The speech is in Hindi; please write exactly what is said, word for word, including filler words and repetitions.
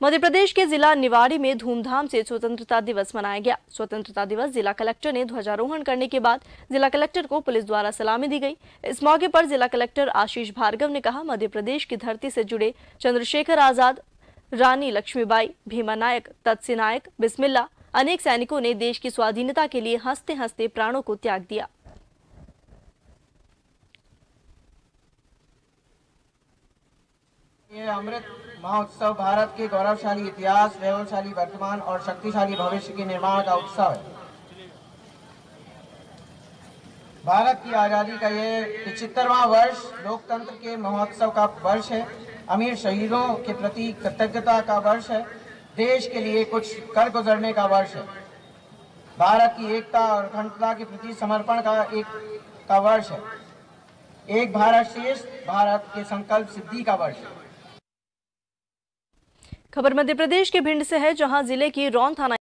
मध्य प्रदेश के जिला निवाड़ी में धूमधाम से स्वतंत्रता दिवस मनाया गया। स्वतंत्रता दिवस जिला कलेक्टर ने ध्वजारोहण करने के बाद जिला कलेक्टर को पुलिस द्वारा सलामी दी गई। इस मौके पर जिला कलेक्टर आशीष भार्गव ने कहा, मध्य प्रदेश की धरती से जुड़े चंद्रशेखर आजाद, रानी लक्ष्मीबाई, भीमा नायक, तत्सी नायक, बिस्मिल्ला अनेक सैनिकों ने देश की स्वाधीनता के लिए हंसते हंसते प्राणों को त्याग दिया। ये अमृत महोत्सव भारत के गौरवशाली इतिहास, वैभवशाली वर्तमान और शक्तिशाली भविष्य के निर्माण का उत्सव है। भारत की आजादी का ये पचहत्तरवां वर्ष लोकतंत्र के महोत्सव का वर्ष है, अमीर शहीदों के प्रति कृतज्ञता का वर्ष है, देश के लिए कुछ कर गुजरने का वर्ष है, भारत की एकता और अखंडता के प्रति समर्पण का एक का वर्ष है, एक भारत श्रेष्ठ भारत के संकल्प सिद्धि का वर्ष है। खबर मध्य प्रदेश के भिंड से है, जहां जिले की रौन थाना